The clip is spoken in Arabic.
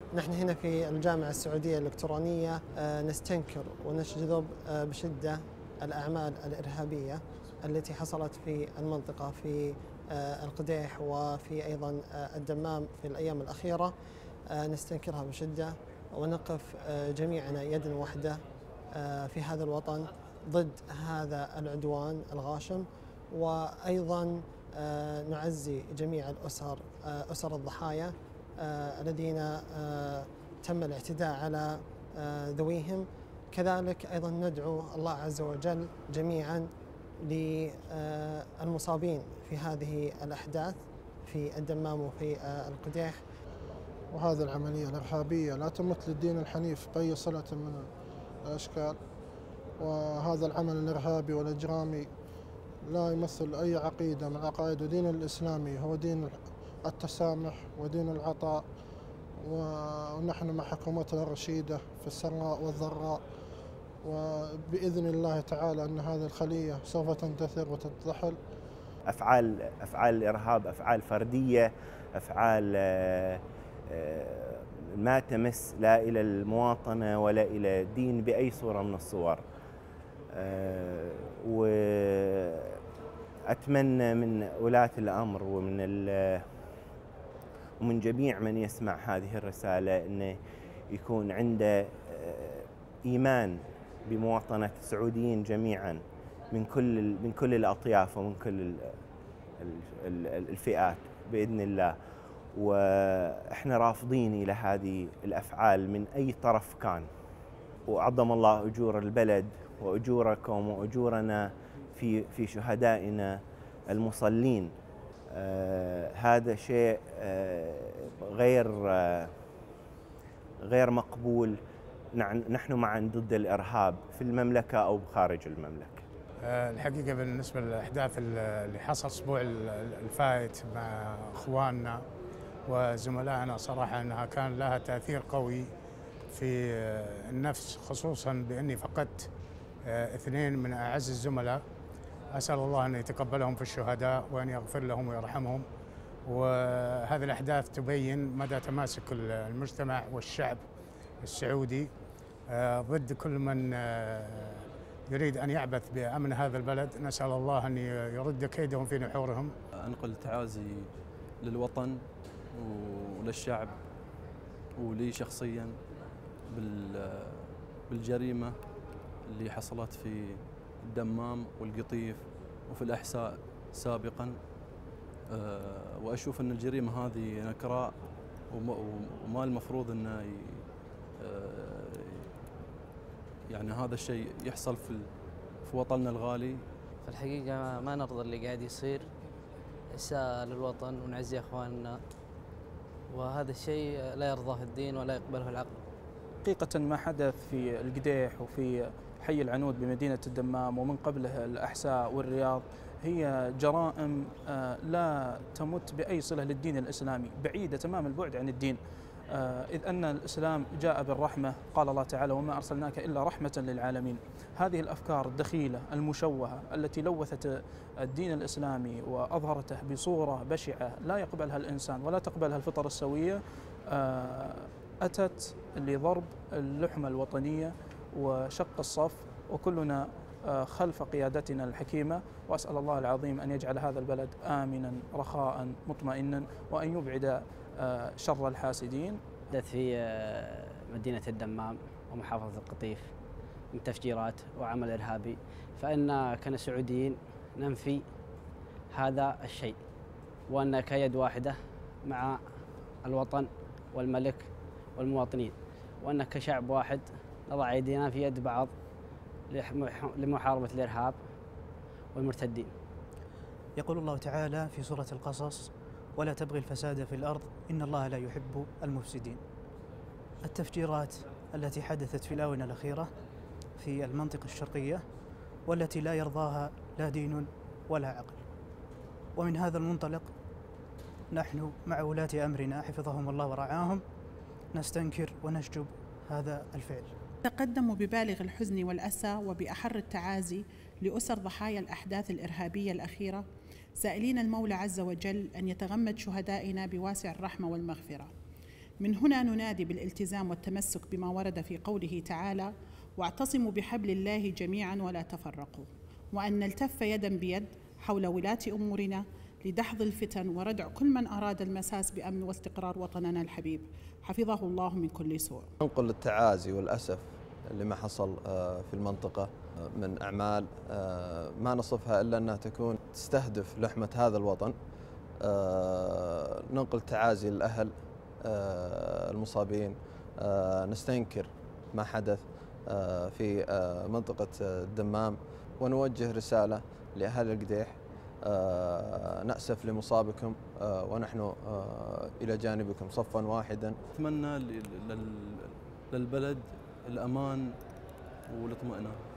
نحن هنا في الجامعة السعودية الإلكترونية نستنكر ونجذب بشدة الأعمال الإرهابية التي حصلت في المنطقة في القديح وفي أيضا الدمام في الأيام الأخيرة. نستنكرها بشدة ونقف جميعنا يدا واحدة في هذا الوطن ضد هذا العدوان الغاشم، وأيضا نعزي جميع أسر الضحايا الذين تم الاعتداء على ذويهم. كذلك أيضا ندعو الله عز وجل جميعا للمصابين في هذه الأحداث في الدمام وفي القديح. وهذه العملية الإرهابية لا تمت للدين الحنيف بأي صلة من الأشكال، وهذا العمل الإرهابي والإجرامي لا يمثل أي عقيدة من عقائد الدين الإسلامي، هو دين التسامح ودين العطاء، ونحن مع حكومتنا الرشيدة في السراء والضراء، وبإذن الله تعالى أن هذه الخلية سوف تندثر وتنتحل. أفعال الإرهاب أفعال فردية، أفعال ما تمس لا إلى المواطنة ولا إلى الدين بأي صورة من الصور. وأتمنى من ولاة الأمر ومن جميع من يسمع هذه الرسالة أنه يكون عنده إيمان بمواطنة السعوديين جميعا من كل الأطياف ومن كل الفئات بإذن الله. وإحنا رافضين إلى هذه الأفعال من أي طرف كان، وعظم الله أجور البلد وأجوركم وأجورنا في شهدائنا المصلين. هذا شيء غير مقبول. نحن معا ضد الإرهاب في المملكة أو خارج المملكة. الحقيقة بالنسبة للأحداث اللي حصل الأسبوع الفائت مع إخواننا وزملائنا، صراحة أنها كان لها تأثير قوي في النفس، خصوصا بأني فقدت 2 من أعز الزملاء. أسأل الله أن يتقبلهم في الشهداء وأن يغفر لهم ويرحمهم. وهذه الأحداث تبين مدى تماسك المجتمع والشعب السعودي ضد كل من يريد أن يعبث بأمن هذا البلد. نسأل الله أن يرد كيدهم في نحورهم. أنقل تعازي للوطن وللشعب ولي شخصيا بالجريمة اللي حصلت في الدمام والقطيف وفي الأحساء سابقا. وأشوف أن الجريمة هذه نكراء وما المفروض أنه يعني هذا الشيء يحصل في وطننا الغالي. في الحقيقة ما نرضى اللي قاعد يصير، إساءة للوطن ونعزي أخواننا، وهذا الشيء لا يرضاه الدين ولا يقبله العقل. حقيقة ما حدث في القديح وفي حي العنود بمدينة الدمام ومن قبله الأحساء والرياض هي جرائم لا تمت بأي صلة للدين الإسلامي، بعيدة تمام البعد عن الدين، إذ أن الإسلام جاء بالرحمة. قال الله تعالى: وما أرسلناك إلا رحمة للعالمين. هذه الأفكار الدخيلة المشوهة التي لوثت الدين الإسلامي وأظهرته بصورة بشعة لا يقبلها الإنسان ولا تقبلها الفطر السوية أتت لضرب اللحمة الوطنية وشق الصف، وكلنا خلف قيادتنا الحكيمة. وأسأل الله العظيم أن يجعل هذا البلد آمنا رخاء مطمئنا وأن يبعد شر الحاسدين. حدث في مدينة الدمام ومحافظة القطيف من تفجيرات وعمل إرهابي، فإن كسعوديين ننفي هذا الشيء، وأن كيد واحدة مع الوطن والملك والمواطنين، وأن كشعب واحد نضع أيدينا في يد بعض لمحاربة الإرهاب والمرتدين. يقول الله تعالى في سورة القصص: ولا تبغي الفساد في الأرض إن الله لا يحب المفسدين. التفجيرات التي حدثت في الآونة الأخيرة في المنطقة الشرقية والتي لا يرضاها لا دين ولا عقل، ومن هذا المنطلق نحن مع ولاة أمرنا حفظهم الله ورعاهم نستنكر ونشجب هذا الفعل. تقدموا ببالغ الحزن والأسى وبأحر التعازي لأسر ضحايا الأحداث الإرهابية الأخيرة، سائلين المولى عز وجل أن يتغمد شهدائنا بواسع الرحمة والمغفرة. من هنا ننادي بالالتزام والتمسك بما ورد في قوله تعالى: واعتصموا بحبل الله جميعا ولا تفرقوا، وأن نلتف يدا بيد حول ولاة أمورنا لدحض الفتن وردع كل من أراد المساس بأمن واستقرار وطننا الحبيب، حفظه الله من كل سوء. ننقل التعازي والأسف لما حصل في المنطقة من أعمال ما نصفها إلا أنها تكون تستهدف لحمة هذا الوطن. ننقل تعازي للأهل المصابين، نستنكر ما حدث في منطقة الدمام، ونوجه رسالة لأهل القديح: نأسف لمصابكم ونحن إلى جانبكم صفا واحدا. أتمنى للبلد الأمان والاطمئنان.